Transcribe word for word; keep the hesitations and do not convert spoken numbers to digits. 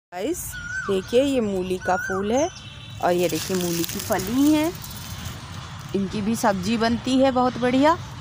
Guys देखिए, ये मूली का फूल है और ये देखिए मूली की फली है। इनकी भी सब्जी बनती है बहुत बढ़िया।